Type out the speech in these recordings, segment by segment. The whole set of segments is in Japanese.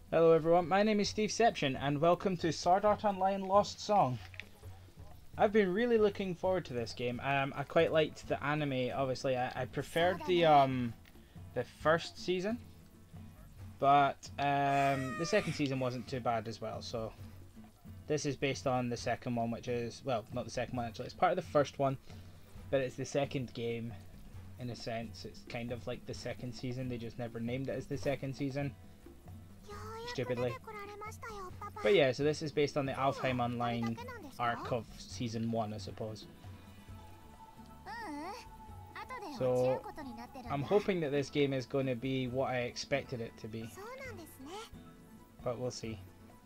Hello everyone, my name is Steveception and welcome to Sword Art Online Lost Song. I've been really looking forward to this game. I quite liked the anime, obviously. I preferred the first season, but the second season wasn't too bad as well, so this is based on the second one, which is, well, not the second one actually, it's part of the first one, but it's the second game in a sense. It's kind of like the second season, they just never named it as the second season. Stupidly. But yeah, so this is based on the Alfheim Online arc of Season 1, I suppose. So, I'm hoping that this game is going to be what I expected it to be. But we'll see.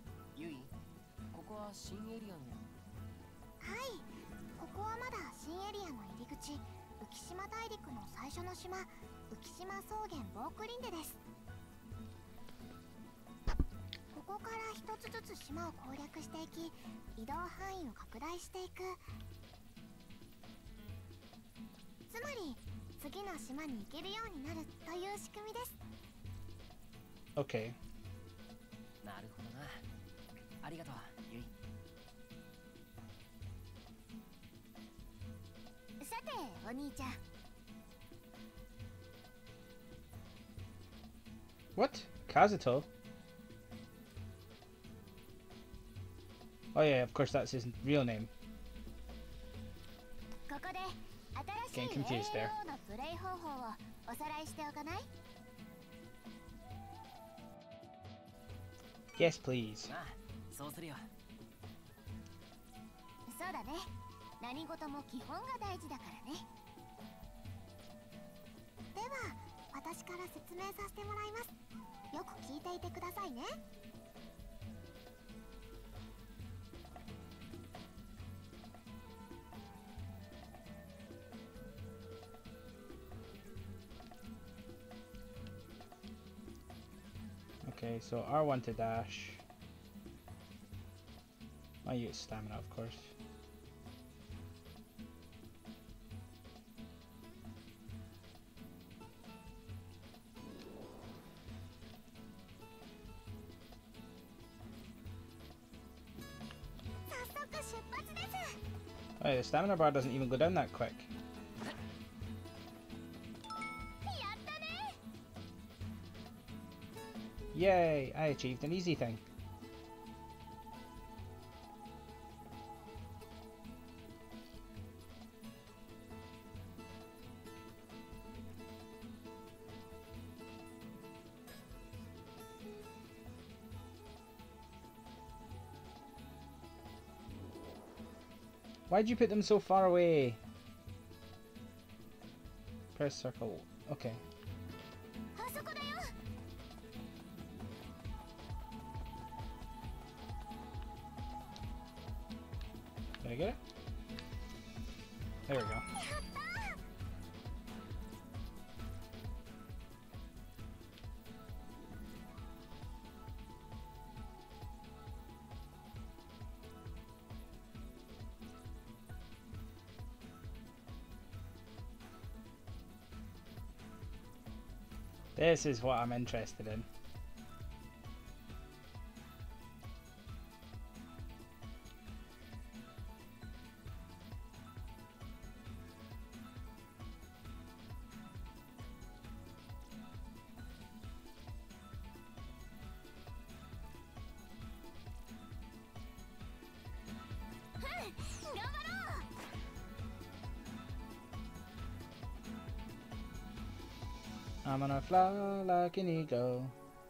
Okay. What? Kazuto? Oh yeah, of course that's his real name. Getting confused there. Yes, please. Okay, so R1 to dash. I use stamina, of course. Oh, the stamina bar doesn't even go down that quick. Yay! I achieved an easy thing. Why'd you put them so far away? Press circle. Okay. Did I get it? There we go. This is what I'm interested in. I'm gonna fly like an eagle.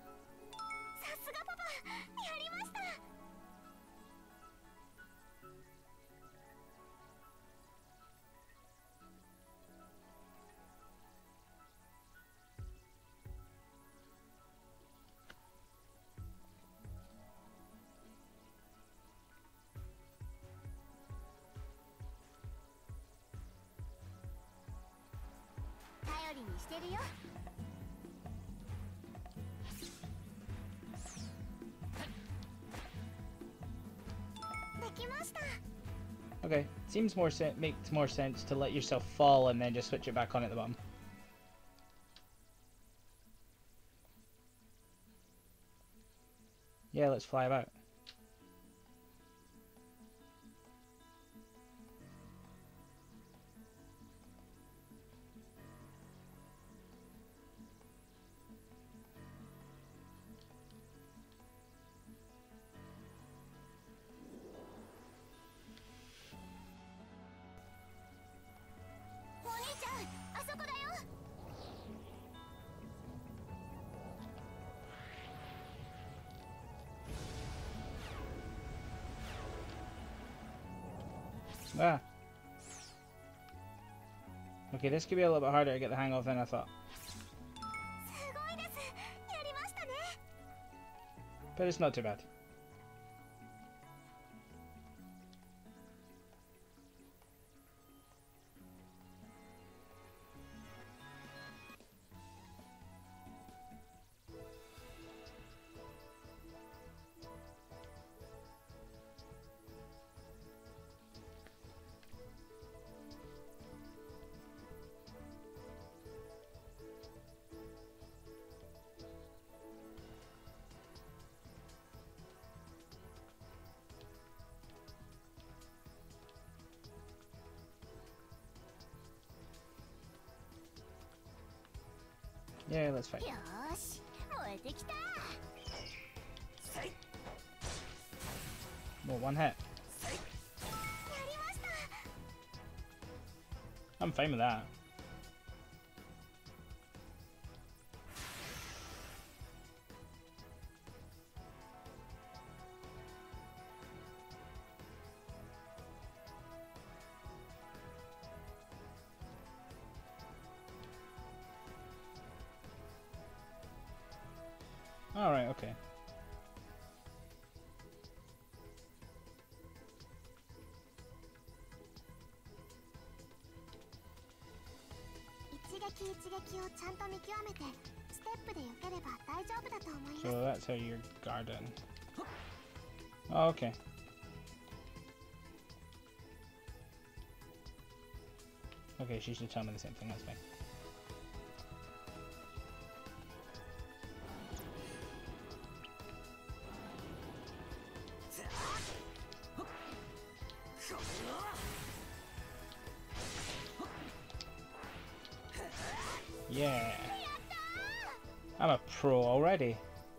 Okay, seems makes more sense to let yourself fall and then just switch it back on at the bottom. Yeah, let's fly about. Ah. Okay, this could be a little bit harder to get the hang of than I thought. But it's not too bad. Yeah, let's fight. Well, one hit. I'm fine with that. Alright, okay. So that's how you're guarding. Oh, okay. Okay, she should tell me the same thing, that's fine. Yeah. I'm a pro already.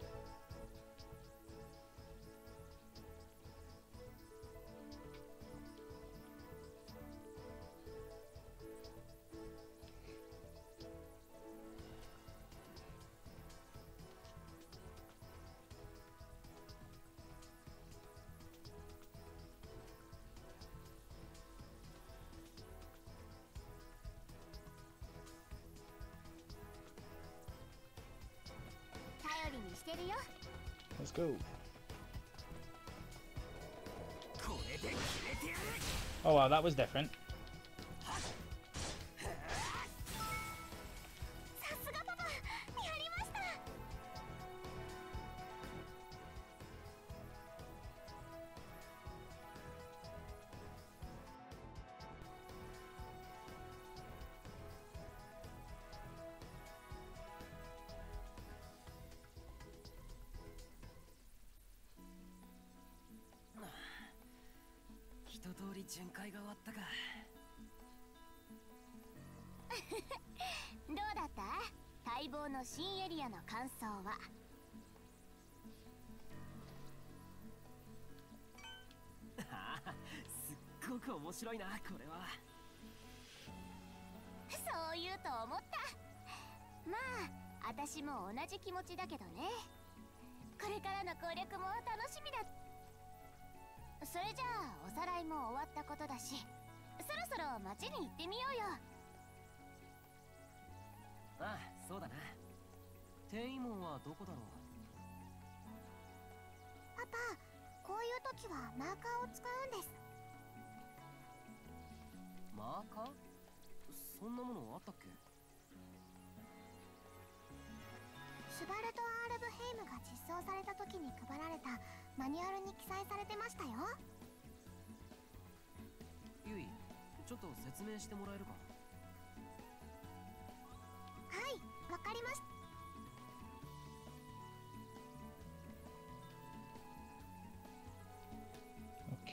Let's go. Oh wow, that was different.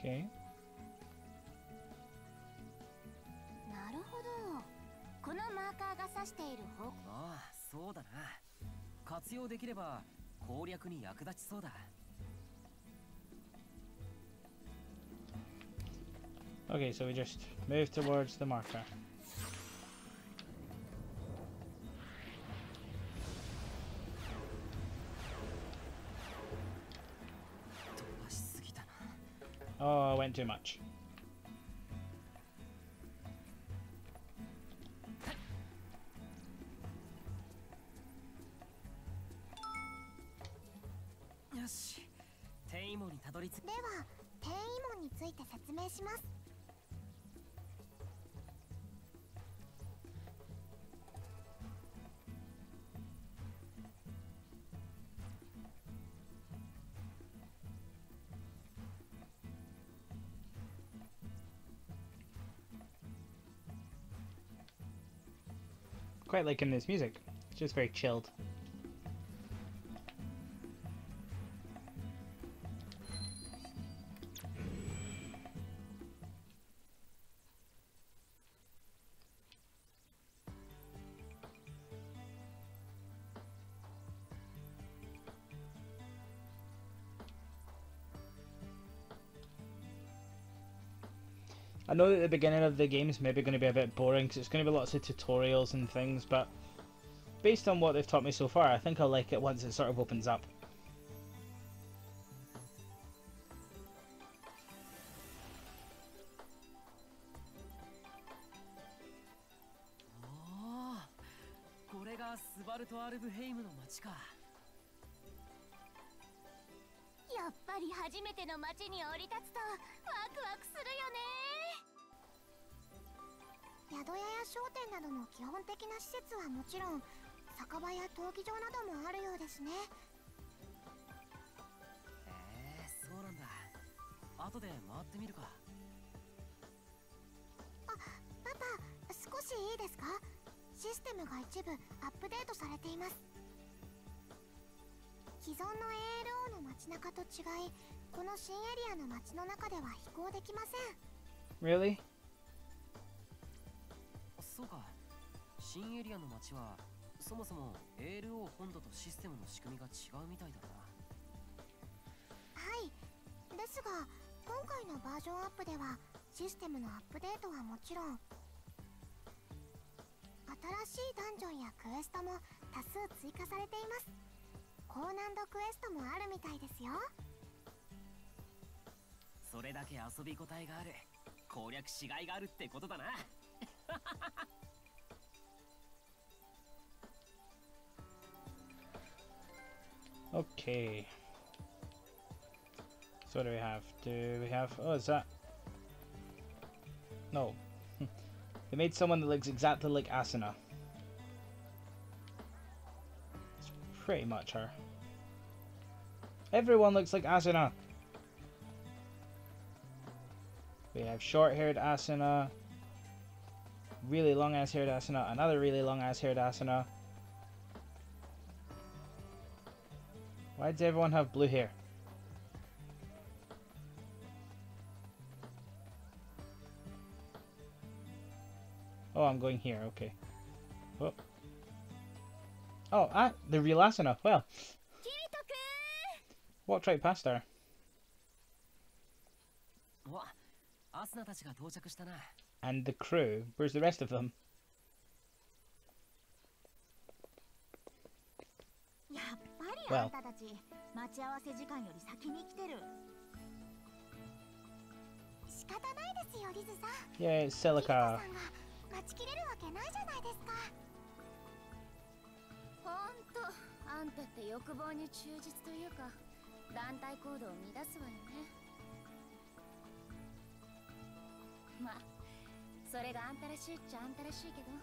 Okay. なるほど。このマーカーが指している方向。 ああ、そうだな。活用できれば攻略に役立ちそうだ。 Okay, so we just move towards the marker. Oh, I went too much. Yoshi. 転移門にたどり着く。 では、転移門について説明します。 Quite liking this music. It's just very chilled. I know that the beginning of the game is maybe going to be a bit boring because it's going to be lots of tutorials and things, but based on what they've taught me so far, I think I'll like it once it sort of opens up. Oh, これがスバルト・アルブヘイムの街か。 やっぱり初めての街に降り立つとワクワクするよね。宿屋や商店などの基本的な施設はもちろん、酒場や闘技場などもあるようですね。 そうなんだ。後で回ってみるか。 あ、パパ、少しいいですか？システムが一部アップデートされています。既存の ALO の街中と違い、この新エリアの街の中では飛行できません。 Really? そうか。新エリアの街はそもそも ALO 本土とシステムの仕組みが違うみたいだな。 はい。ですが、今回のバージョンアップではシステムのアップデートはもちろん、新しいダンジョンやクエストも多数追加されています。高難度クエストもあるみたいですよ。 それだけ遊び応えがある。攻略しがいがあるってことだな。 Okay. So what do we have? Do we have... Oh, is that... No. They made someone that looks exactly like Asuna. It's pretty much her. Everyone looks like Asuna! We have short-haired Asuna, really long-ass-haired Asuna, another really long-ass-haired Asuna. Why does everyone have blue hair? Oh, I'm going here, okay. Oh, oh the real Asuna. Well, walked right past her. And the crew? Where's the rest of them? Well. Yeah, it's Silica. 待ちきれるわけないじゃないですか。ほんと、あんたって欲望に忠実というか、団体行動を乱すわよね。まあ、それがあんたらしいっちゃあんたらしいけど。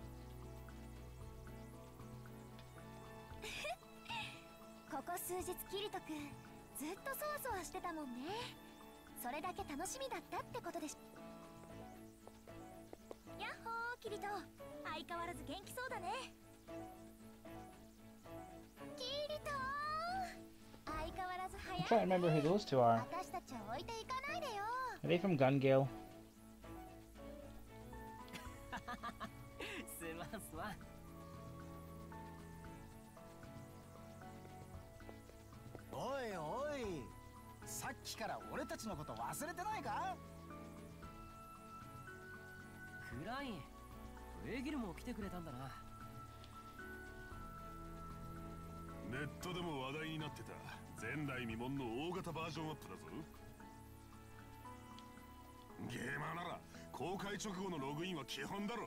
ここ数日キリト君、ずっとそわそわしてたもんね。それだけ楽しみだったってことでしょ。やっほーキリト、相変わらず元気そうだね。キリトー、相変わらず早いね。 I'm trying to remember who those two are. 私たちは置いていかないでよ。 Are they from Gun Gale? すまんすまん。 おいおい、さっきから俺たちのこと忘れてないか？ クライン、エギルも来てくれたんだな。 ネットでも話題になってた前代未聞の大型バージョンアップだぞ。ゲーマーなら公開直後のログインは基本だろ。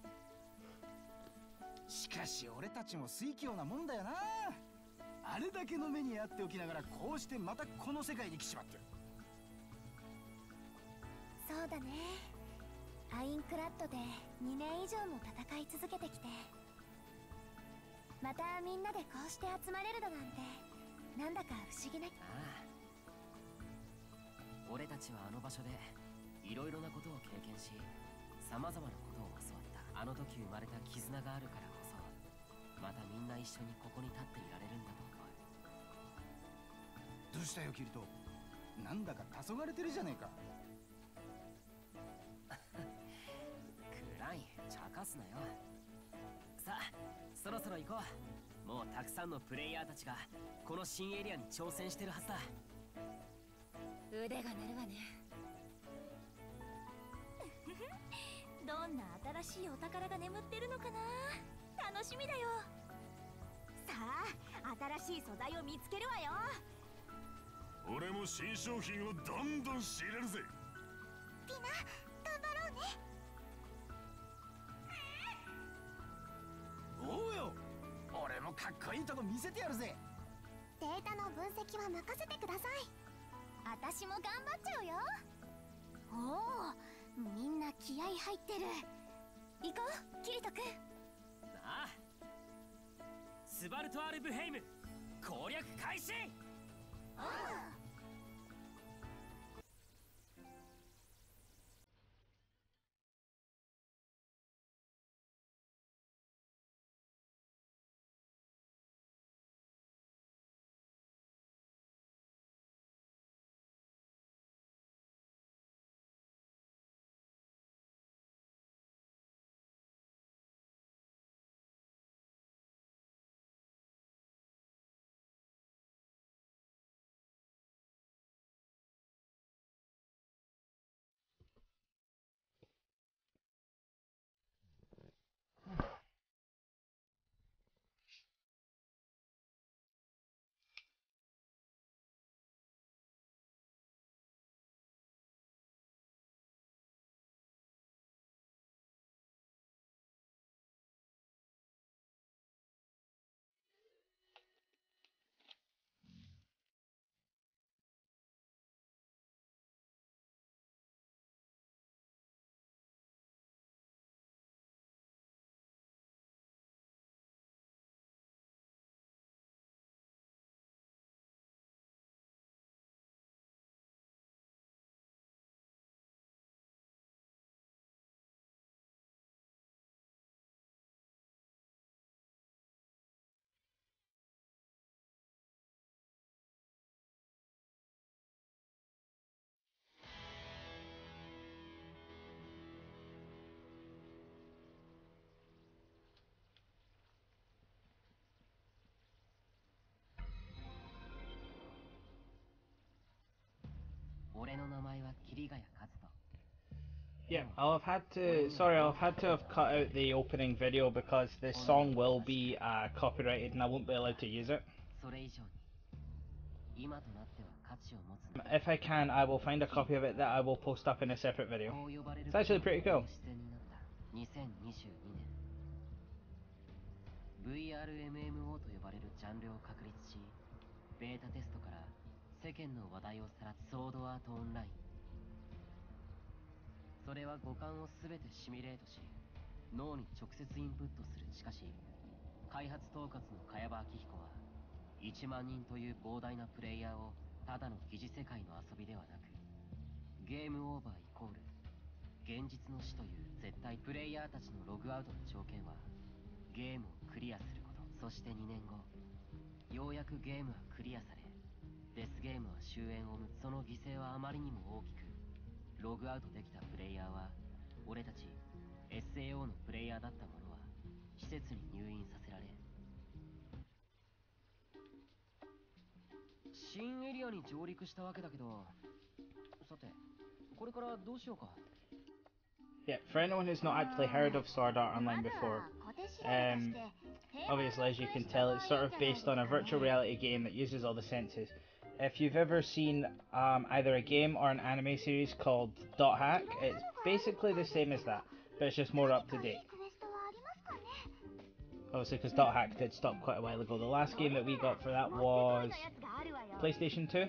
しかし俺たちも水強なもんだよな。あれだけの目にあっておきながらこうしてまたこの世界に来ちまって。 そうだね。アインクラッドで2年以上も戦い続けてきて、またみんなでこうして集まれるだなんてなんだか不思議な。 ああ、俺たちはあの場所でいろいろなことを経験し、さまざまなことを教わった。あの時生まれた絆があるからこそ、またみんな一緒にここに立っていられるんだと思う。 どうしたよキリト、なんだか黄昏れてるじゃねえか。 クライン、茶化すなよ。さあ、そろそろ行こう。もうたくさんのプレイヤーたちがこの新エリアに挑戦してるはずだ。 腕が鳴るわね。どんな新しいお宝が眠ってるのかな。楽しみだよ。さあ、新しい素材を見つけるわよ。 俺も新商品をどんどん仕入れるぜ。 ピナ、頑張ろうね。 おうよ、俺もかっこいいとこ見せてやるぜ。 データの分析は任せてください。私も頑張っちゃうよ。おお、みんな気合い入ってる。行こう、キリト君。 ああ、スバルトアルブヘイム攻略開始。俺の名前は桐ヶ谷和人。 Yeah, I'll have had to. Sorry, I'll have had to have cut out the opening video because this song will be copyrighted and I won't be allowed to use it. それ以上に今となっては価値を持つ。 If I can, I will find a copy of it that I will post up in a separate video. こう呼ばれる It's actually pretty cool. 自然になった2022年 VRMMO と呼ばれるジャンルを確立し、ベータテストから世間の話題をさらすソードアートオンライン。それは五感を全てシミュレートし、脳に直接インプットする。しかし開発統括の茅場明彦は1万人という膨大なプレイヤーをただの疑似世界の遊びではなく、ゲームオーバーイコール現実の死という絶対。プレイヤーたちのログアウトの条件はゲームをクリアすること。そして2年後、ようやくゲームはクリアされ、デスゲームは終焉を生む。その犠牲はあまりにも大きく、 ログアウトできたプレイヤーは俺たち SAO のプレイヤーだった者は施設に入院させられ、新エリアに上陸したわけだけど、さてこれからどうしようか。 Yeah, for anyone who's not actually heard of Sword Art Online before, obviously, as you can tell, it's sort of based on a virtual reality game that uses all the senses. If you've ever seen either a game or an anime series called Dot Hack, it's basically the same as that, but it's just more up to date. Obviously, because Dot Hack did stop quite a while ago. The last game that we got for that was PlayStation 2.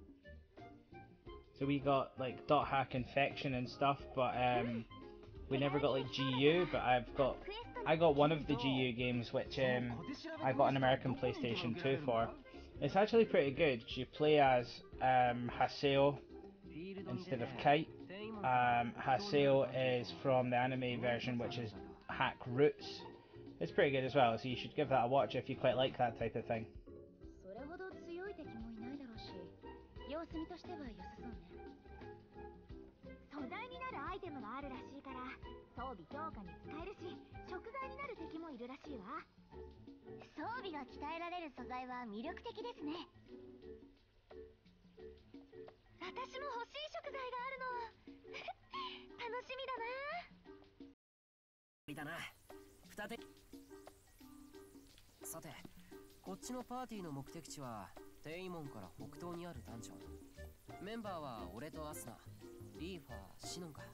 So we got like Dot Hack Infection and stuff, but we never got like GU. But I got one of the GU games, which I got an American PlayStation 2 for. It's actually pretty good because you play as Haseo instead of Kite. Haseo is from the anime version, which is Hack Roots. It's pretty good as well, so you should give that a watch if you quite like that type of thing. 素材になるアイテムがあるらしいから、装備強化に使えるし、食材になる敵もいるらしいわ。装備が鍛えられる素材は魅力的ですね。私も欲しい食材があるの。楽しみだな。 さて、こっちのパーティーの目的地はテイモンから北東にあるダンジョン。メンバーは俺とアスナ、リーファー、シノンか。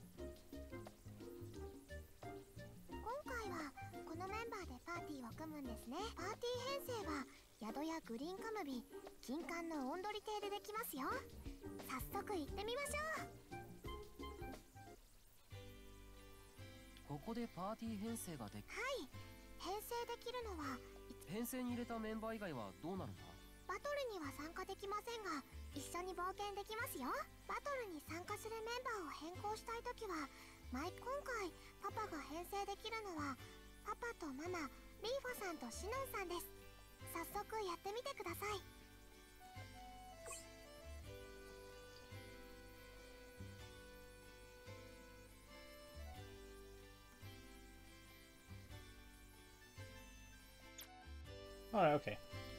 今回はこのメンバーでパーティーを組むんですね。パーティー編成は宿屋グリーンカムビ、金冠のオンドリ邸でできますよ。早速行ってみましょう。 ここでパーティー編成ができ、 はい、編成できるのは編成に入れたメンバー以外はどうなるんだ。 バトルには参加できませんが、一緒に冒険できますよ。バトルに参加するメンバーを変更したいときは、今回パパが編成できるのはパパとママ、リーファさんとシノンさんです。早速やってみてください。 Alright, okay.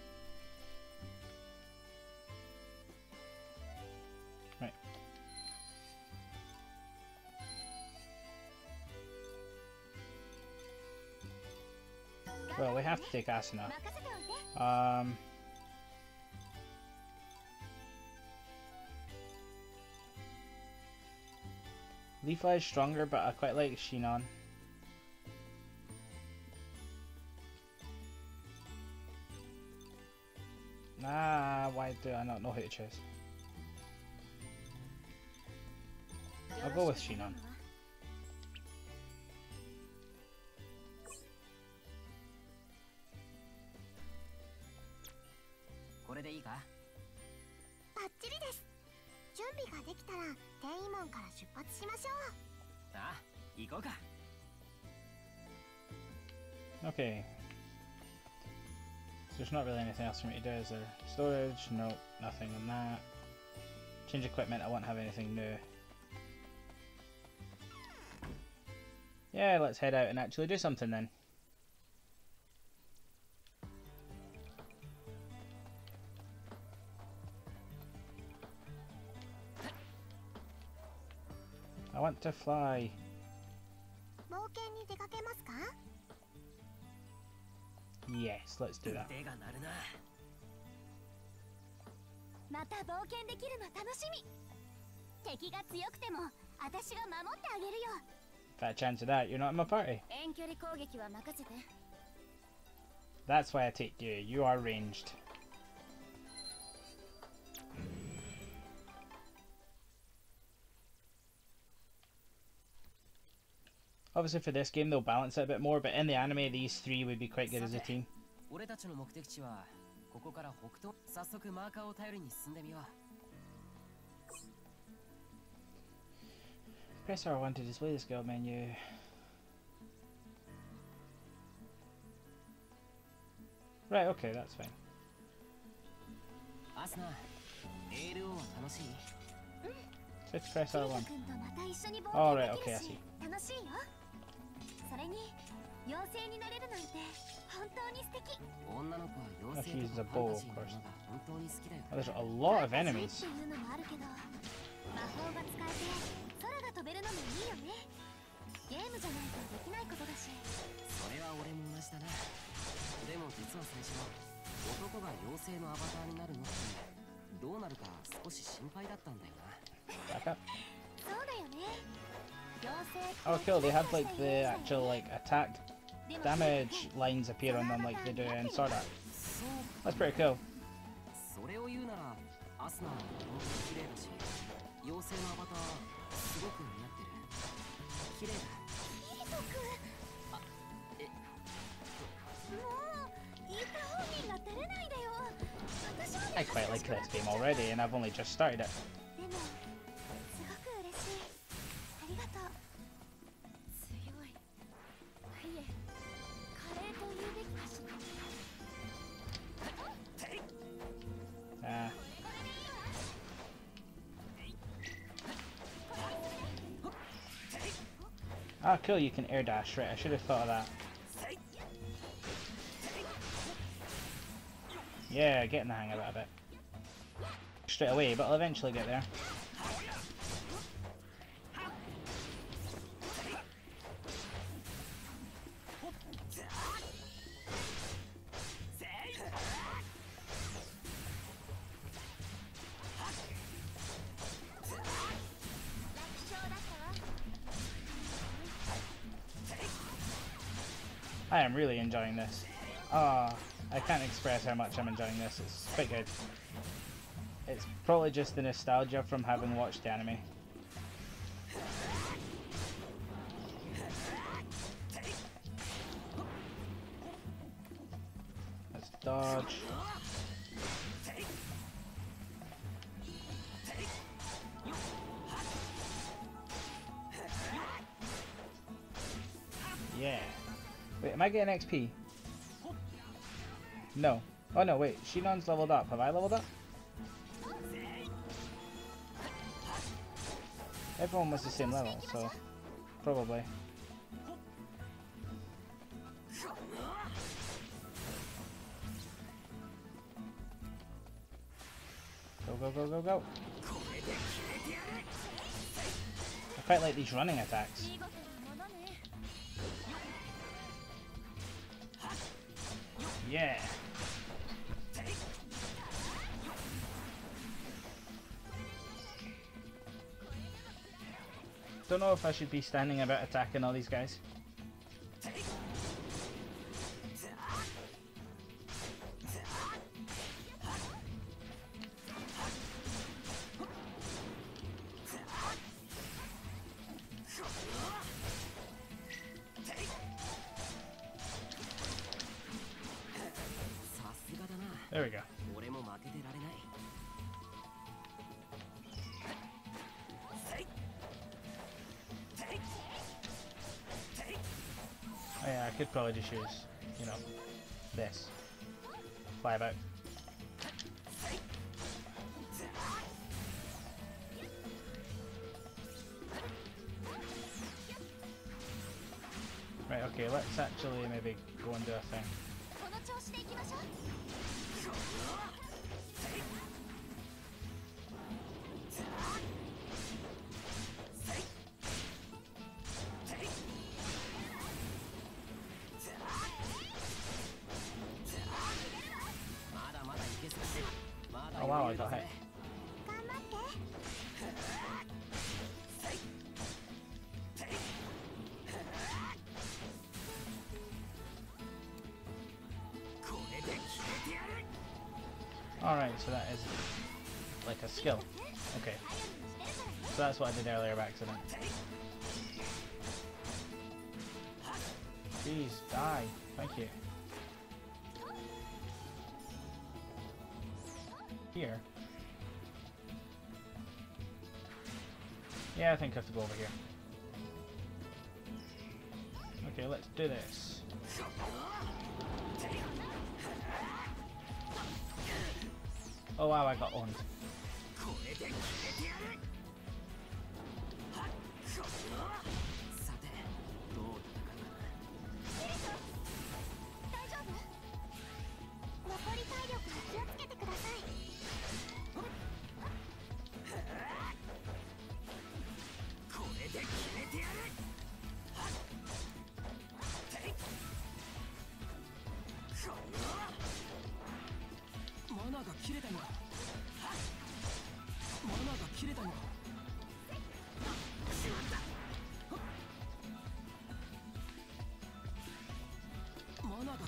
Right. Well, we have to take Asuna. Leafy is stronger, but I quite like Sinon. Nah, why do I not know who to choose? I'll go with Sinon. バッチリです。準備ができたら天意門から出発しましょう。 ああ、行こうか。 Okay. So there's not really anything else for me to do, is there? Storage? Nope, nothing on that. Change equipment, I won't have anything new. Yeah, let's head out and actually do something then. I want to fly. 冒険に出かけますか? Yes, let's do that. また冒険できるの楽しみ。敵が強くても私が守ってあげるよ。 Fat chance of that, you're not in my party. 遠距離攻撃は任せて。 That's why I take you. You are ranged. Obviously for this game they'll balance it a bit more, but in the anime these three would be quite good as a team. 俺たちの目的地はここから北東。早速マーカーを頼りに進んでみよう。 Press R1 to display the skill menu. Right, okay, that's fine. アスナ、ALO は楽しい？ Let's press R1. 君とまた一緒に冒 Oh, 険 right, でき okay, る I し see. 楽しいよ。それに妖精になれるなんて本当に素敵。 女の子は Let's 妖精 use と the か bow, ファン of タジーのも course. のが本当に好きだよ。 Oh, there's a lot of ファンタジー enemies. っていうのもあるけど、魔法が使えて空が飛べるのもいいよね。ゲームじゃないとできないことだし。 それは俺も同じだな。でも実は最初男が妖精のアバターになるのってどうなるか少し心配だったんだよな。 Back up. そうだよね。妖精って Oh, cool. They have like the actual like attack damage lines appear on them like they do in Sword Art. そう That's pretty cool. それを言うならアスナは本当に綺麗だし、妖精のアバターすごく似合ってる。綺麗だ。 キリト君。 あ、え、 もう言った本人が照れないでよ。私まで I quite like this game already, and I've only just started it. でもすごく嬉しい。ありがとう。強い。いえ、カレーと言うべきかしら。 Ah, cool. You can air dash. Right, I should have thought of that. Yeah, getting the hang of it a bit. Straight away, but I'll eventually get there. I am really enjoying this. Ah, I can't express how much I'm enjoying this. It's quite good. It's probably just the nostalgia from having watched the anime. Let's dodge. Yeah. Wait, am I getting XP? No. Oh no, wait. Sinon's leveled up. Have I leveled up? Everyone was the same level, so probably. Go, go, go, go, go. I quite like these running attacks. Yeah. Don't know if I should be standing about attacking all these guys. There we go. Oh yeah, I could probably just use, you know, this. Fly about. Right, okay, let's actually maybe go and do a thing. Oh wow, I got hit. Alright, so that is like a skill. Okay. So that's what I did earlier by accident. Jeez, die. Thank you. Here. Yeah, I think I have to go over here. Okay, let's do this. Oh wow, I got owned.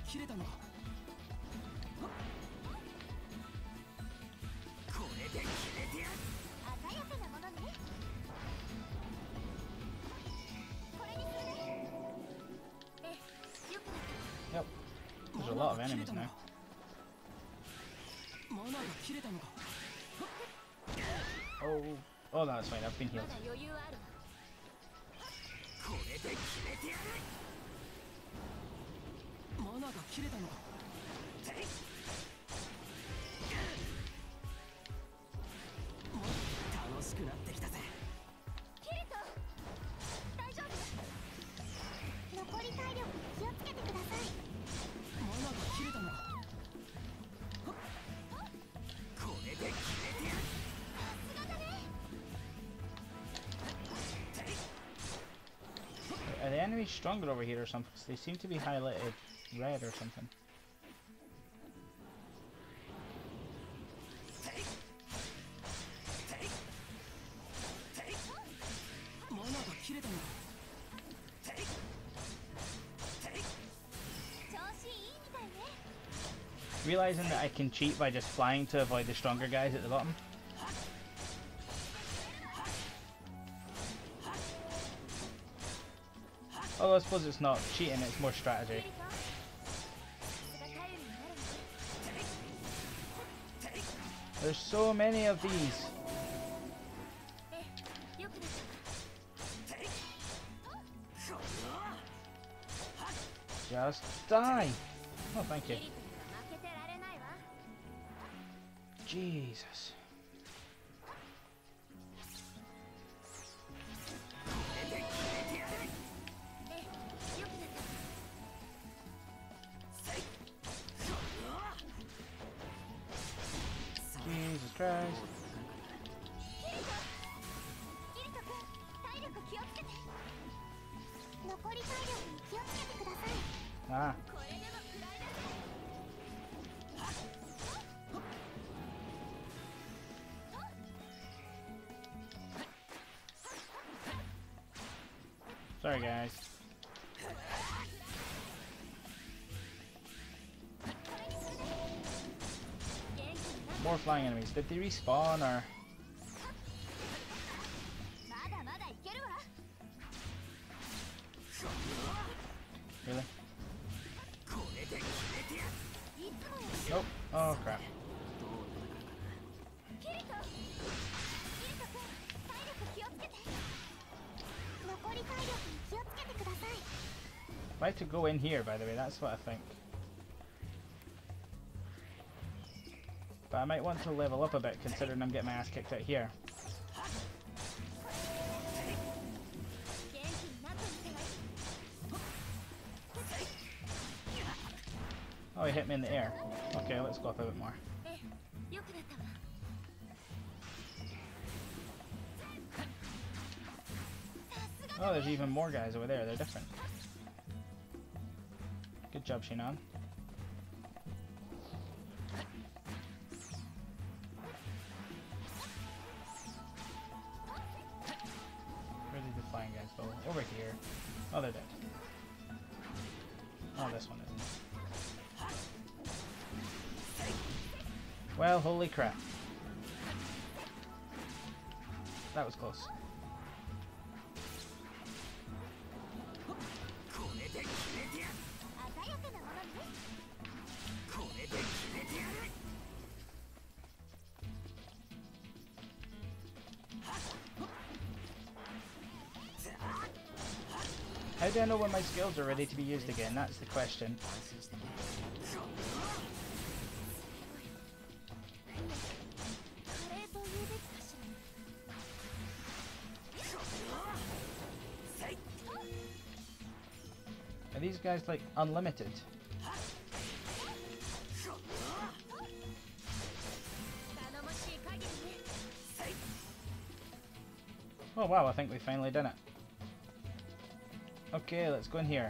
切れたのか。これで決めてやる。 鮮やかなものね。これにするね。よくなった。 Yep. There's a lot of enemies now. マナーが切れたのか。 Oh, oh, that's fine. I've been ま healed. だ余裕あるわ。 これで決めてやる。マナーが切れたのか。楽しくなってきたぜ。 キリト、大丈夫？残り体力に気をつけてください。 マナーが切れたのか。これで決めてやる。 さすがだね。 Are the enemies stronger over here or something? They seem to be highlighted red or something. マナーが切れたのか。 調子いいみたいね。 Realizing that I can cheat by just flying to avoid the stronger guys at the bottom. Although I suppose it's not cheating, it's more strategy. キリト、さすが頼りになるね。 There's so many of these. よくなった。 Just die. Oh, thank you. キリトには負けてられないわ。 Jesus. よくなった。 Jesus Christ. キリト君、体力気をつけて。残り体力に気をつけてください。 Ah. これでも食らいだぜ。 Sorry, guys. More flying enemies. Did they respawn or? まだまだいけるわ。 Really? これで決めてやる。 いつもより Nope. Oh crap. キリト君、体力気をつけて。残り体力に気をつけてください。 If I had to go in here, by the way, that's what I think. But I might want to level up a bit, considering I'm getting my ass kicked out here. 元気になってみては。 Oh, he hit me in the air. Okay, let's go up a bit more. よくなったわ。 Oh, there's even more guys over there. They're different. Good job, Sinon. Where did the flying guys go? Over here. Oh, they're dead. Oh, this one isn't. Well, holy crap. That was close. これで決めてやる。 鮮やかなものね。 これで決めてやる。 How do I know when my skills are ready to be used again? That's the question. カレーと言うべきかしら。 Are these guys like unlimited? 頼もしい限りね。 Oh wow, I think we finally done it. Okay, let's go in here.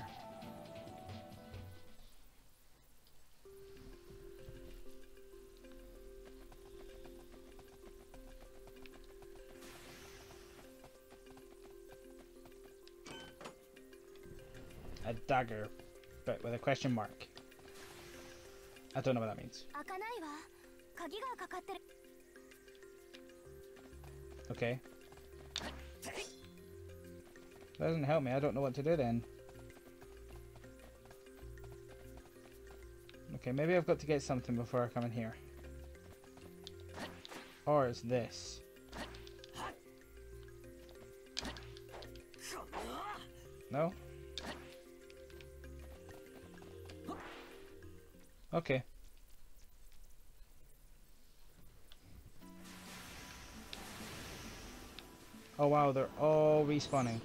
A dagger, but with a question mark. I don't know what that means. 開かないわ。鍵がかかってる。 Okay. Doesn't help me. I don't know what to do then. Okay, maybe I've got to get something before I come in here. Or it's this. No? Okay. Oh wow, they're all respawning.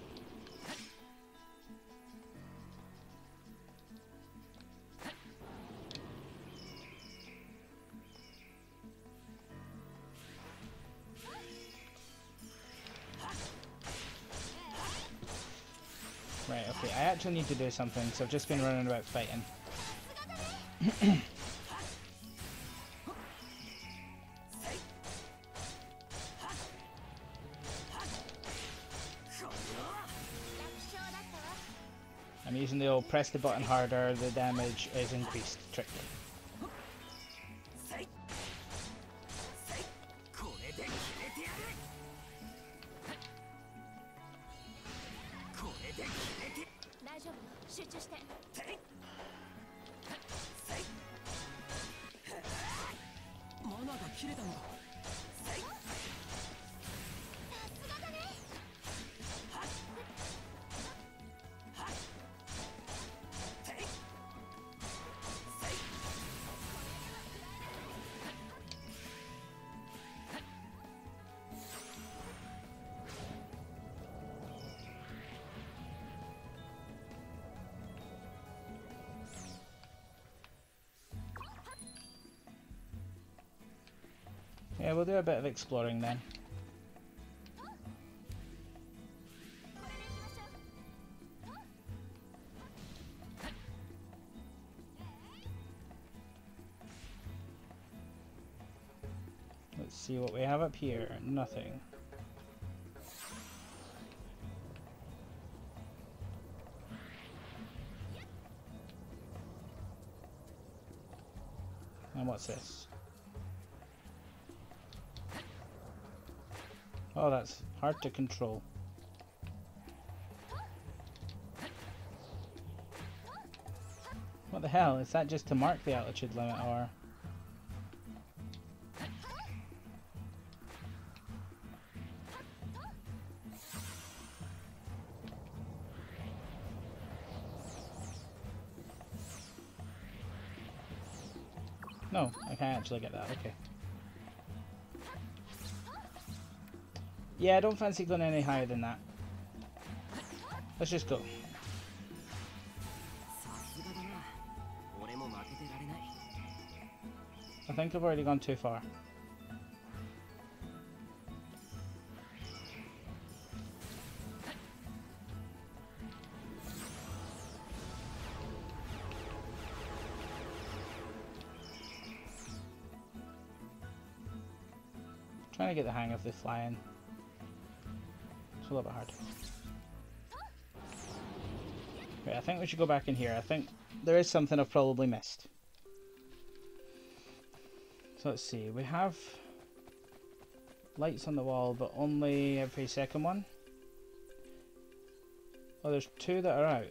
Right, okay, I actually need to do something, so I've just been running about fighting. I'm using the old press the button harder, the damage is increased trick. Yeah, we'll do a bit of exploring then. Let's see what we have up here. Nothing. And what's this? Oh, that's hard to control. What the hell? Is that just to mark the altitude limit, or...? No, I can't actually get that, okay. Yeah, I don't fancy going any higher than that. Let's just go. I think I've already gone too far. Trying to get the hang of the flying. A little bit hard. Right, I think we should go back in here. I think there is something I've probably missed. So let's see. We have lights on the wall, but only every second one. Oh, there's two that are out.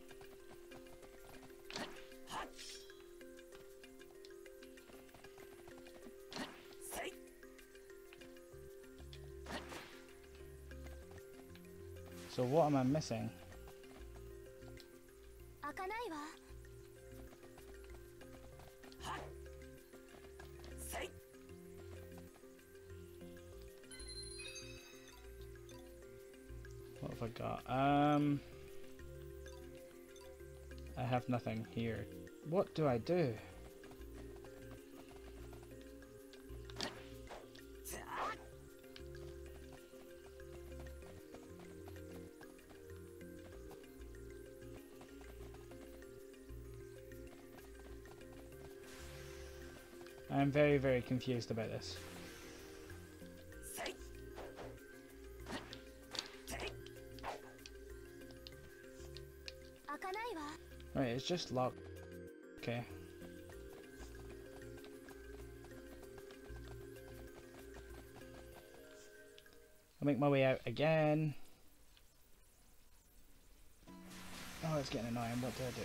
So what am I missing? What have I got? I have nothing here. What do I do? I'm very, very confused about this. Right, it's just locked. Okay. make my way out again. Oh, it's getting annoying. What do I do?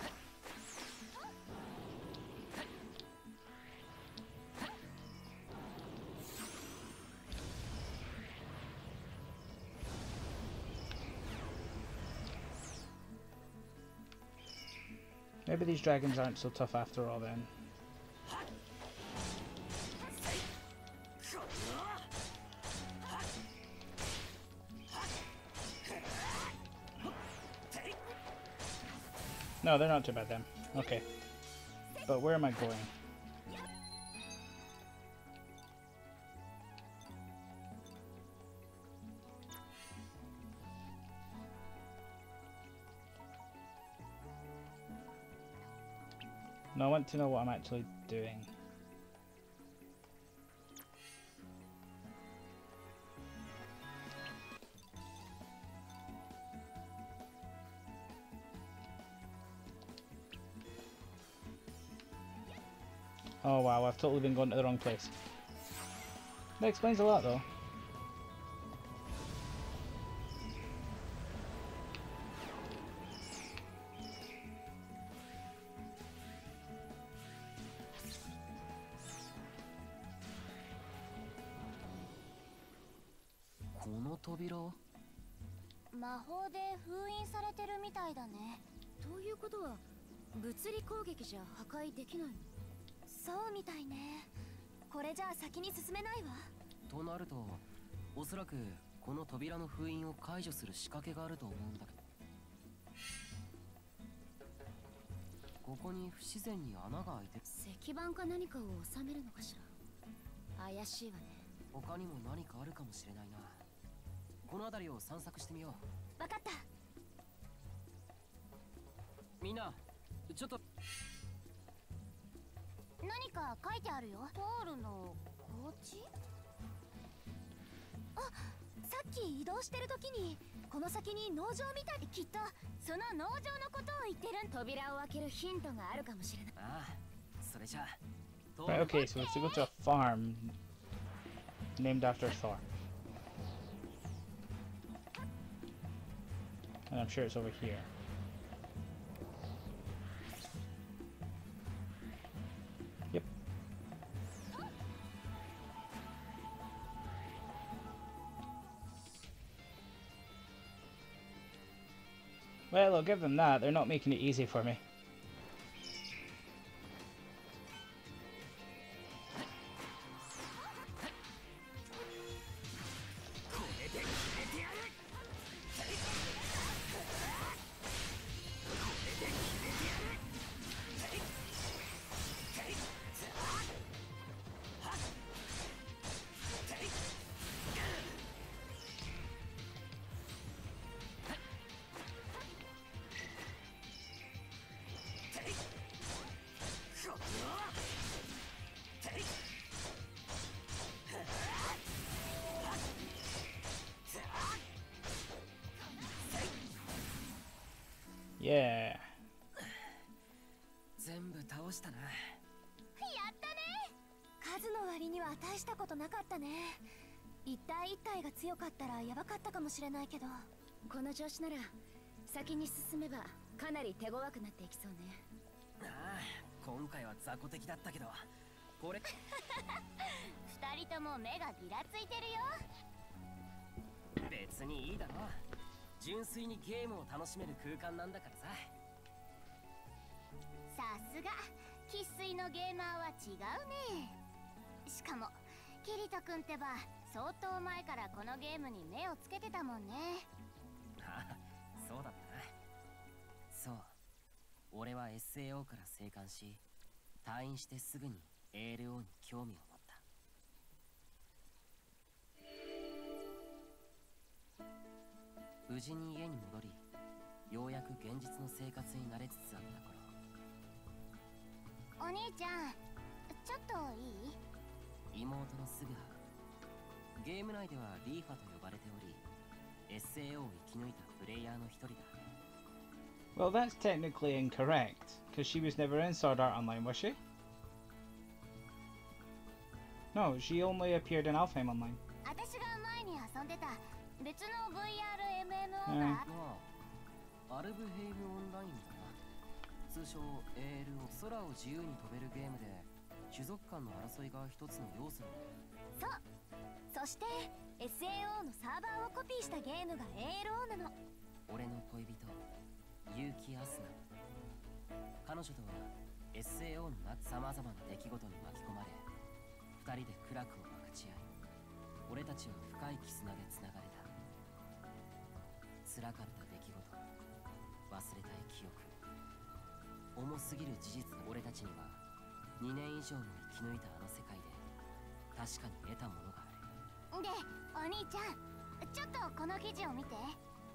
Maybe these dragons aren't so tough after all then. No, they're not too bad then. Okay. But where am I going? No, I want to know what I'm actually doing. Oh wow, I've totally been going to the wrong place. That explains a lot though. 扉? 魔法で封印されてるみたいだね。ということは物理攻撃じゃ破壊できないの？そうみたいね。これじゃあ先に進めないわ。 となると、おそらくこの扉の封印を解除する仕掛けがあると思うんだけど。ここに不自然に穴が開いてる。 石板か何かを収めるのかしら。怪しいわね。 他にも何かあるかもしれないな。この辺りを散策してみよう。 わかった。 みんな、ちょっと。 何か書いてあるよ。ポールのコーチ？あ、さっき移動してる時にこの先に農場みたい。きっとその農場のことを言ってる。扉を開けるヒントがあるかもしれない。 ああ、それじゃあ。 Right, okay, so let's go to a farm named after Thor. And I'm sure it's over here. Yep. Well, I'll give them that. They're not making it easy for me. Yeah. 全部倒したな。 やったね。数の割には大したことなかったね。一体一体が強かったらやばかったかもしれないけど、この調子なら先に進めばかなり手強くなっていきそうね。 ああ、今回は雑魚的だったけど、これ二人とも目がギラついてるよ。 別にいいだろ。純粋にゲームを楽しめる空間なんだからさ。 さすが生粋のゲーマーは違うね。しかもキリト君ってば相当前からこのゲームに目をつけてたもんね。 ああ、そうだったな。そう、俺は SAO から生還し、退院してすぐに ALO に興味を持った。無事に家に戻り、ようやく現実の生活に慣れつつあった頃。 お兄ちゃん、ちょっといい？ 妹のスグハ。ゲーム内ではリーファと呼ばれており、SAO を生き抜いたプレイヤーの一人だ。 Well, that's technically incorrect, because she was never in Sword Art Online, was she? No, she only appeared in Alfheim Online. 私が前に遊んでた別の VRMMO が、 アルブヘイムオンラインだな。通称 ALO。空を自由に飛べるゲームで種族間の争いが一つの要素なんだ。 そう。そして SAO のサーバーをコピーしたゲームが ALO なの。 俺の恋人結城アスナ。彼女とは SAO のさまざまな出来事に巻き込まれ、二人で苦楽を分かち合い、俺たちは深い絆でつながれた。辛かった出来事、忘れたい記憶、重すぎる事実が俺たちには2年以上も生き抜いたあの世界で確かに得たものがある。 で、お兄ちゃん、ちょっとこの記事を見て。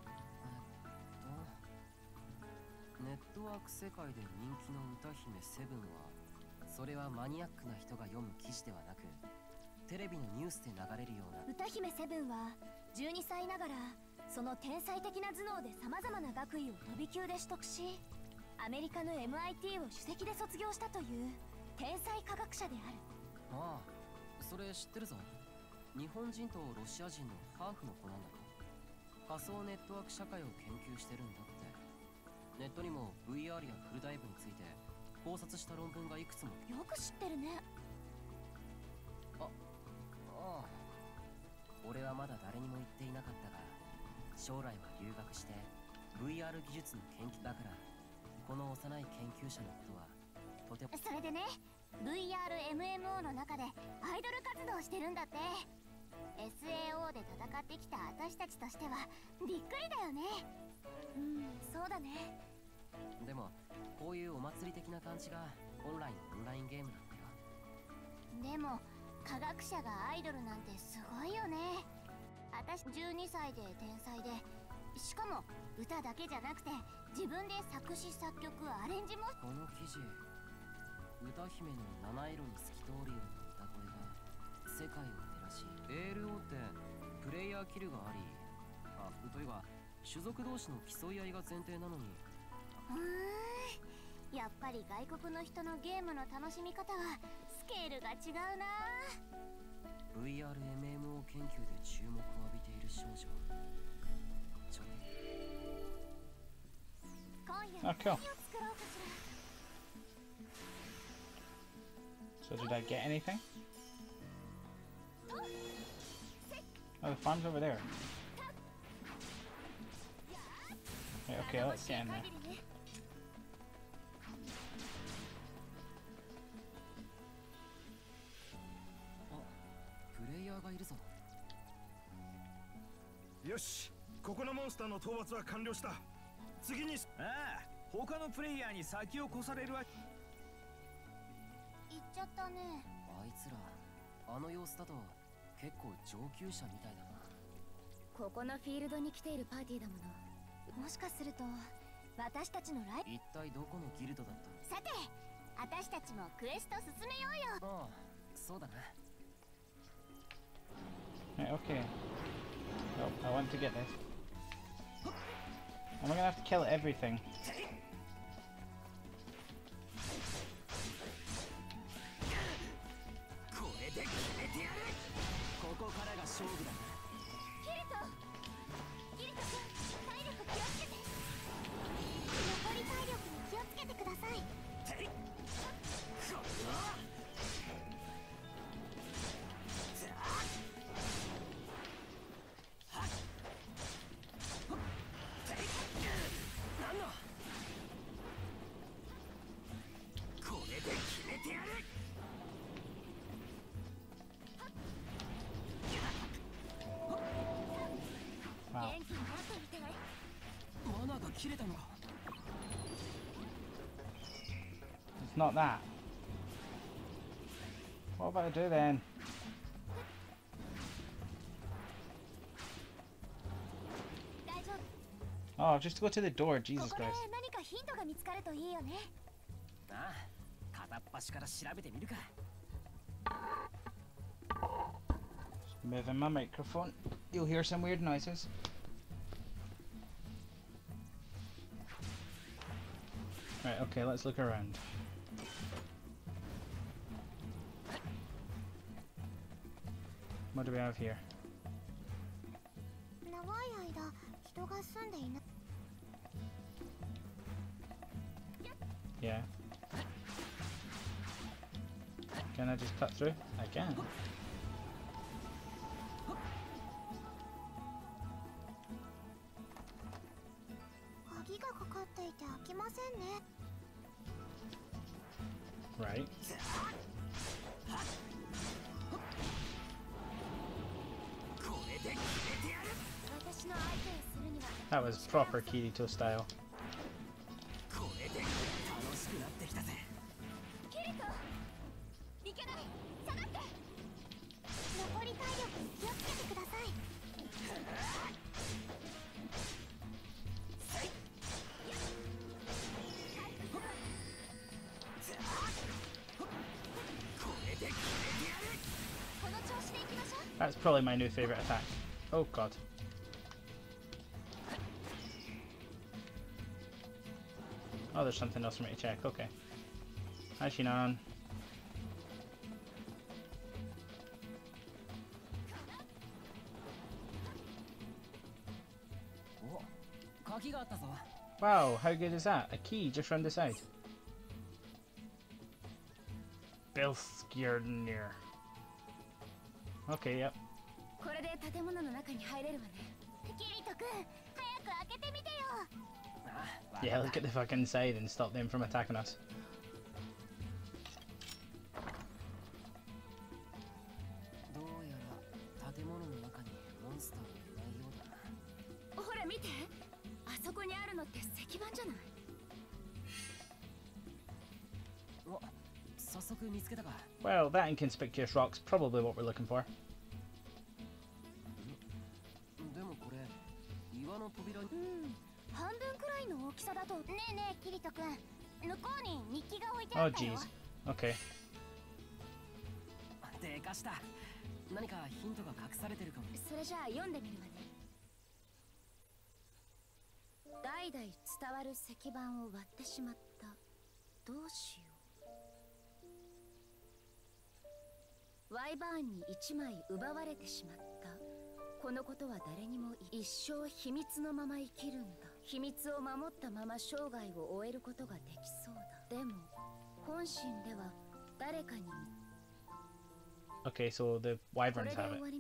ネットワーク世界で人気の歌姫セブンは、それはマニアックな人が読む記事ではなく、テレビのニュースで流れるような。 歌姫セブンは12歳ながらその天才的な頭脳で様々な学位を飛び級で取得し、アメリカの MIT を首席で卒業したという天才科学者である。 ああ、それ知ってるぞ。日本人とロシア人のハーフの子なんだろ。仮想ネットワーク社会を研究してるんだって。ネットにも VR やフルダイブについて考察した論文がいくつも。 よく知ってるね。 ああ、俺はまだ誰にも言っていなかったが、将来は留学して VR 技術の研究だから、この幼い研究者のことはとても。 それでね、VRMMO の中でアイドル活動してるんだって。 SAO で戦ってきた私たちとしてはびっくりだよね。そうだね。 でもこういうお祭り的な感じが本来のオンラインゲームなんだよ。 でも科学者がアイドルなんてすごいよね。私12歳で天才で、しかも歌だけじゃなくて自分で作詞作曲アレンジも。 この記事、歌姫の七色に透き通るような歌声が世界を照らし、 ALO ってプレイヤーキルがあり、というか種族同士の競い合いが前提なのに。 やっぱり外国の人のゲームの楽しみ方はスケールが違うな。 VRMMO 研究で注目を浴びている少女。 今夜何を作ろうかしら。 So did I get anything? Oh, the farm's over there. Right, okay, let's get in there. プレイヤーがいるぞ。 よし、ここのモンスターの討伐は完了した。次に。ああ、他のプレイヤーに先を越されるわ。 行っちゃったね。 あいつらあの様子だと結構上級者みたいだな。 ここのフィールドに来ているパーティーだもの。もしかすると私たちのライ。 一体どこのギルドだったの。 さて、私たちもクエスト進めようよ。 ああ、そうだな。 Right, okay. Oh, I want to get this. Am I gonna have to kill everything? これで決めてやる。ここからが勝負だな。 キリト君、体力気をつけて。残り体力に気をつけてください。 これで決めてやる。 Wow. 元気になってみて。 マナーが切れたのか。 It's not that. What about I do then? 大丈夫。 Oh, just go to the door, こ Jesus こで Christ. 何かヒントが見つかるといいよね。 ああ、片っ端から調べてみるか。 Moving my microphone. You'll hear some weird noises. Right, okay, let's look around. What do we have here? Yeah. Can I just cut through? I can. Right. That was proper Kirito style. That's probably my new favourite attack. Oh god. Oh, there's something else for me to check. Okay. Hi, Sinon. Wow, how good is that? A key just round the side. Bilskirnir. Okay, yep. Yeah, look at the fucking side and stop them from attacking us. Well, that inconspicuous rock's probably what we're looking for. Oh jeez. Okay. Okay, so the wyverns have it.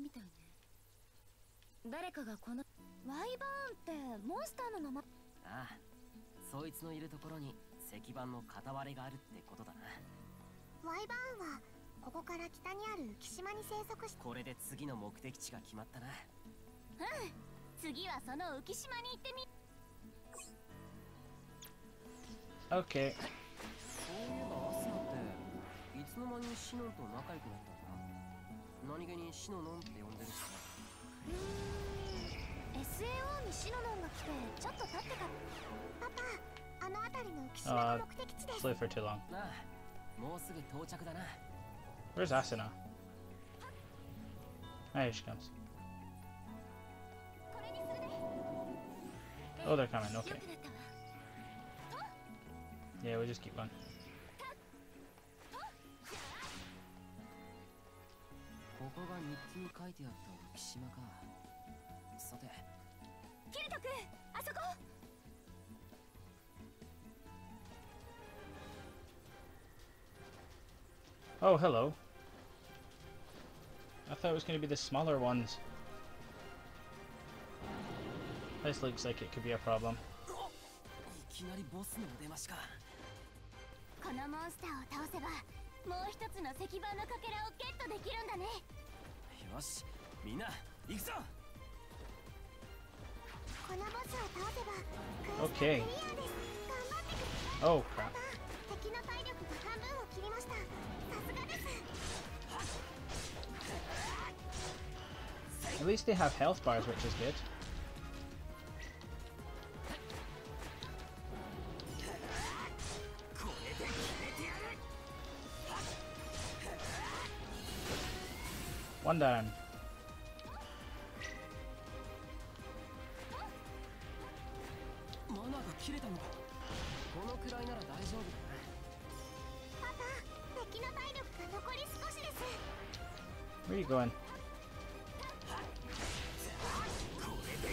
Okay. Flew for too long. Where's Asuna? Ah, here she comes. Oh, they're coming, okay. Yeah, we'll just keep going. Oh, hello. I thought it was going to be the smaller ones. This looks like it could be a problem. Okay. Oh crap. At least they have health bars, which is good. One down. Where are you going?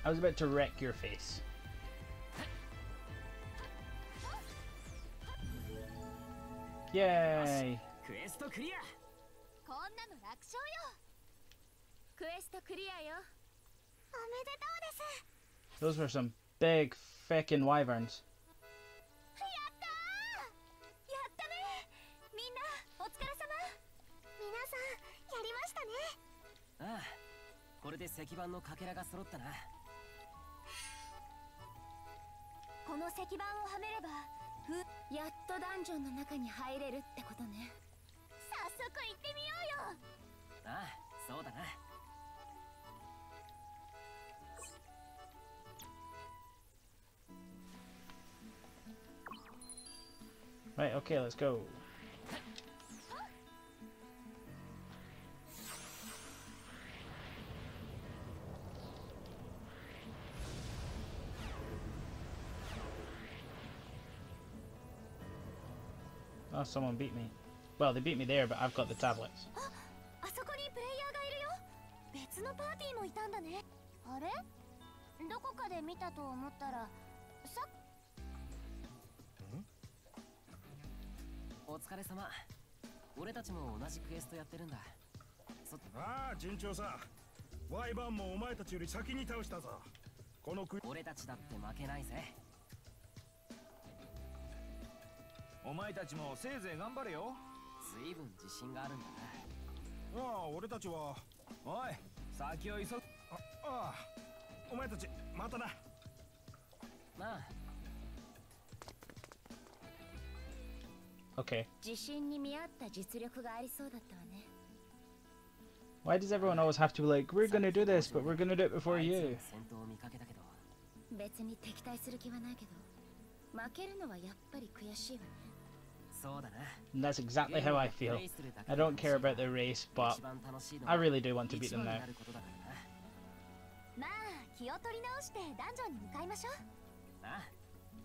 I was about to wreck your face. Yay! クエストクリア。 こんなの楽勝よ。クエストクリアよ。おめでとうです。 Those were some big feckin' wyverns. やったー。やったね。みんなお疲れ様。皆さんやりましたね。 ああ、これで石板のかけらが揃ったな。 この石板をはめればやっとダンジョンの中に入れるってことね。早速行ってみようよ。 ああ、そうだな。 Right, okay, let's go. Oh, someone beat me. Well, they beat me there, but I've got the tablets. あそこにプレイヤーがいるよ。別のパーティーもいたんだね。あれ？どこかで見たと思ったらお疲れ様。俺たちも同じクエストやってるんだ。 ああ、順調さ。ワイバンもお前たちより先に倒したぞ。この国。 俺たちだって負けないぜ。 お前たちもせいぜい頑張れよ。 ずいぶん自信があるんだな。 ああ、俺たちは。 おい、先を急ぐ。 ああ、お前たちまたな。 なあ。 Okay. 自信に見合った実力がありそうだったわね。 Why does everyone always have to be like, we're gonna do this, but we're gonna do it before you? 戦闘を見かけたけど。 別に敵対する気はないけど、負けるのはやっぱり悔しいわね。 そうだな。 And that's exactly how I feel. I don't care about the race, but I really do want to beat them now. まあ、気を取り直してダンジョンに向かいましょう。 ああ。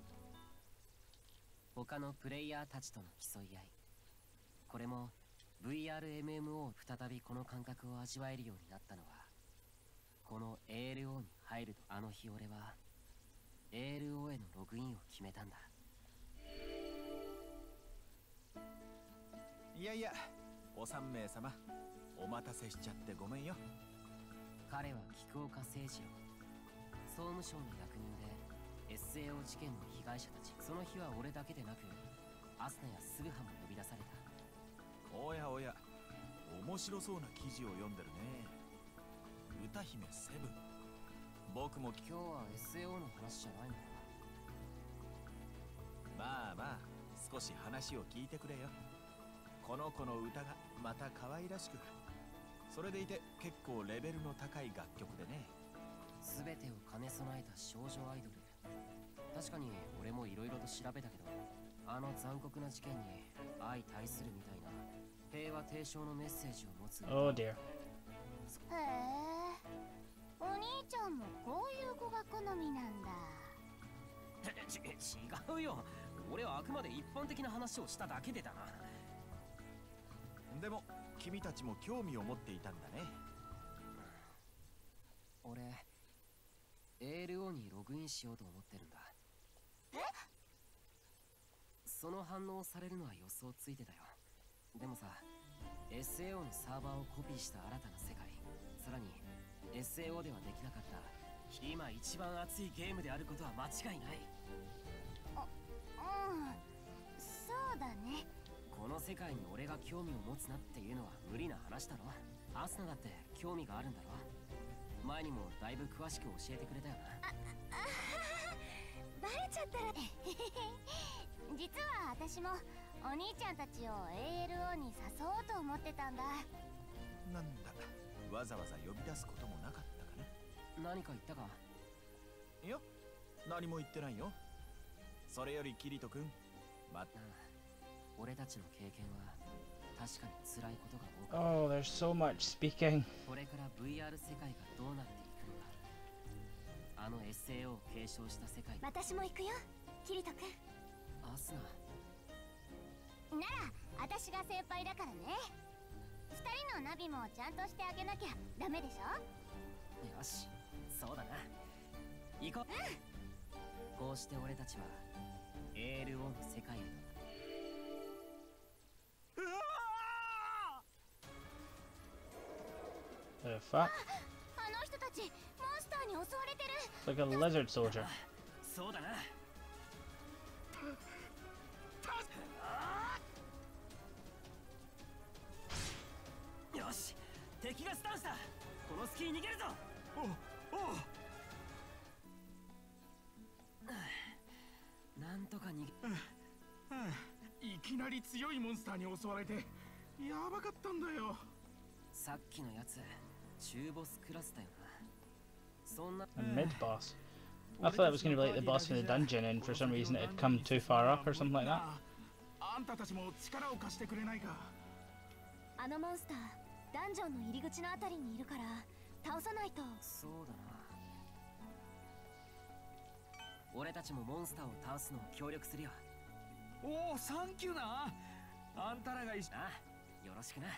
他のプレイヤーたちとの競い合い。これも VRMMO 再びこの感覚を味わえるようになったのは、この ALO に入ると。あの日俺は ALO へのログインを決めたんだ。 いやいや、お3名様、お待たせしちゃってごめんよ。 彼は菊岡誠二郎、総務省の役人で SAO 事件の被害者たち。その日は俺だけでなくアスナやスグハも呼び出された。 おやおや、面白そうな記事を読んでるね。歌姫セブン。僕も今日は SAO の話じゃないのか。 まあまあ、少し話を聞いてくれよ。この子の歌がまた可愛らしく、それでいて結構レベルの高い楽曲でね。 全てを兼ね備えた少女アイドル。確かに俺も色々と調べたけど、あの残酷な事件に相対するみたいな平和提唱のメッセージを持つ。 Oh dear. へえ、お兄ちゃんもこういう子が好みなんだ。 違うよ。俺はあくまで一般的な話をしただけでだな。 でも君たちも興味を持っていたんだね。 俺 ALO にログインしようと思ってるんだ。 え？ その反応されるのは予想ついてたよ。でもさ、SAO のサーバーをコピーした新たな世界、さらに SAO ではできなかった今一番熱いゲームであることは間違いない。 そうだね。 この世界に俺が興味を持つなっていうのは無理な話だろ。アスナだって興味があるんだろ。前にもだいぶ詳しく教えてくれたよな。 バレちゃったら実は私もお兄ちゃんたちを ALO に誘おうと思ってたんだ。 なんだ、わざわざ呼び出すこともなかったかね。 何か言ったか？ いや、何も言ってないよ。それよりキリト君、 俺たちの経験は確かに辛いことが多く。 Oh, there's so much speaking. これから VR 世界がどうなっていくのか。あの SAO を継承した世界。 私も行くよ、キリト君。 アスナなら私が先輩だからね。2人のナビもちゃんとしてあげなきゃダメでしょ。 よし、そうだな。 行こう。こうして俺たちは ALO の世界へ。 The fuck? あの人たちモンスターに襲われてる。 It's like a lizard soldier. そうだな。よし、敵がスタンした。この隙に逃げるぞ。なんとか逃げ。 いきなり強いモンスターに襲われてやばかったんだよ。 さっきのやつ中ボスクラスだよな。そんな A mid boss. I thought it was going to be like the boss in the dungeon, and for some reason it had come too far up or something like that. あんたたちも力を貸してくれないか。 あのモンスターダンジョンの入り口のあたりにいるから倒さないと。 そうだな。俺たちもモンスターを倒すのを協力するよ。 おお、サンキューな。あんたらが一緒。 ああ、よろしくな。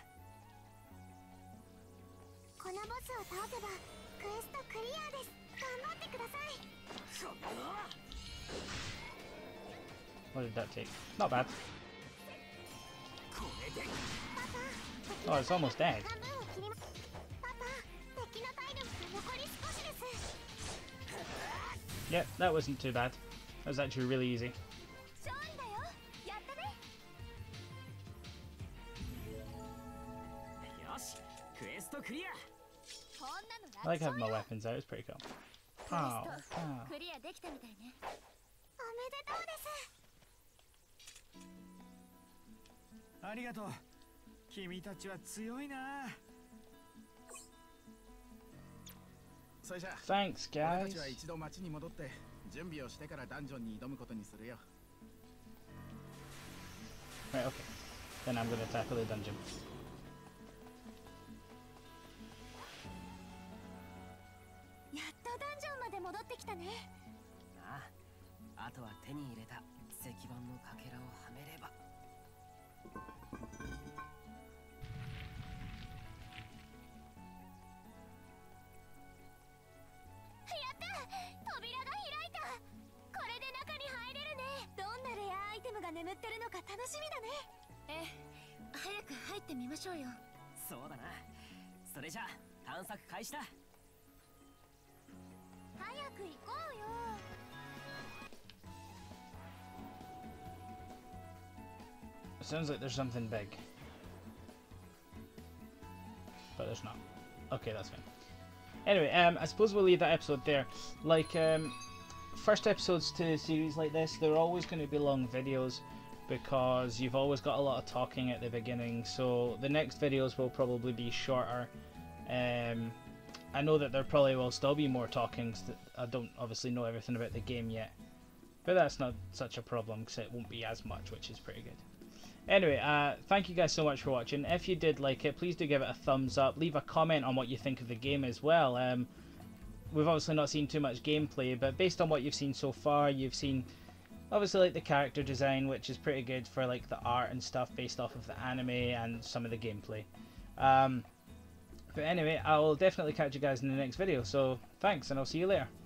このボスを倒せばクエストクリアです。頑張ってください。 What did that take? Not bad. Oh, it's almost dead. 半分を切りま。パパ、敵の体力が残り少しです。 Yep, that wasn't too bad. That was actually really easy. 勝利だよ。やったね。 よし、クエストクリア。 こんなの I like 楽 having 勝 my よ。 weapons out, it's pretty cool. クエス Pow, ト pow. クリアできたみたいね。おめでとうです。 ありがとう。君たちは強いな。 それじゃあ Thanks, 俺た guys. ちは一度町に戻って準備をしてからダンジョンに挑むことにするよ。 Right, okay. Then I'm going to tackle the dungeon. やっとダンジョンまで戻ってきたね。 ああ、あとは手に入れた石板のかけらをはめれば。 やった！扉が開いた！これで中に入れるね。どんなレアアイテムが眠ってるのか楽しみだね。ええ、早く入ってみましょうよ。 そうだな。それじゃあ探索開始だ。 早く行こうよ。 It sounds like there's something big. But there's not. Okay, that's fine. Anyway, I suppose we'll leave that episode there. Like, first episodes to series like this, they're always going to be long videos because you've always got a lot of talking at the beginning, so the next videos will probably be shorter. I know that there probably will still be more talking, I don't obviously know everything about the game yet, but that's not such a problem because it won't be as much, which is pretty good. Anyway, thank you guys so much for watching. If you did like it, please do give it a thumbs up. Leave a comment on what you think of the game as well. We've obviously not seen too much gameplay, but based on what you've seen so far, you've seen obviously like the character design, which is pretty good for like the art and stuff based off of the anime and some of the gameplay. But anyway, I will definitely catch you guys in the next video, so thanks and I'll see you later.